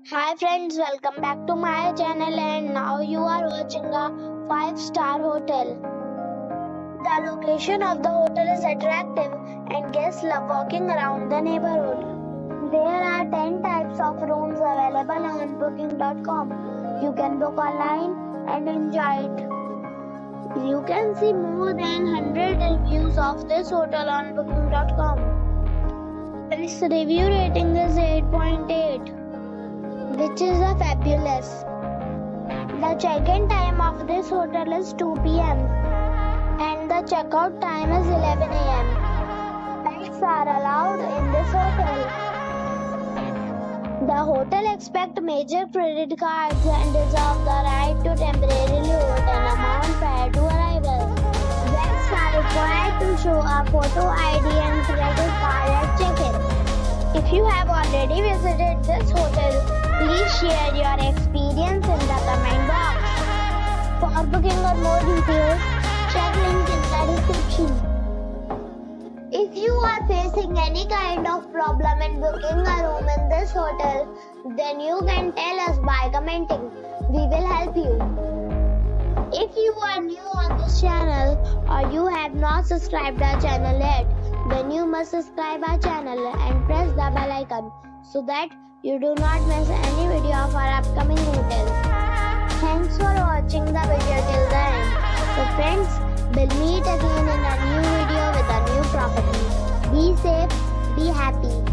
Hi friends, welcome back to my channel and now you are watching a 5-star hotel. The location of the hotel is attractive and guests love walking around the neighborhood. There are 10 types of rooms available on booking.com. You can book online and enjoy it. You can see more than 100 reviews of this hotel on booking.com. Its review rating is 8.8. which is fabulous. The check-in time of this hotel is 2 p.m. and the checkout time is 11 a.m. Pets are allowed in this hotel. The hotel accepts major credit cards and reserves the right to temporarily hold an amount prior to arrival. Guests are required to show a photo ID and credit card at check-in. If you have already visited this hotel, please share your experience in the comment box. For booking or more details, check link in the description. If you are facing any kind of problem in booking a room in this hotel, then you can tell us by commenting. We will help you. If you are new on this channel or you have not subscribed our channel yet, then you must subscribe our channel and press the bell icon so that you do not miss any video of our upcoming hotels. Thanks for watching the video till the end. So friends, we'll meet again in a new video with a new property. Be safe, be happy.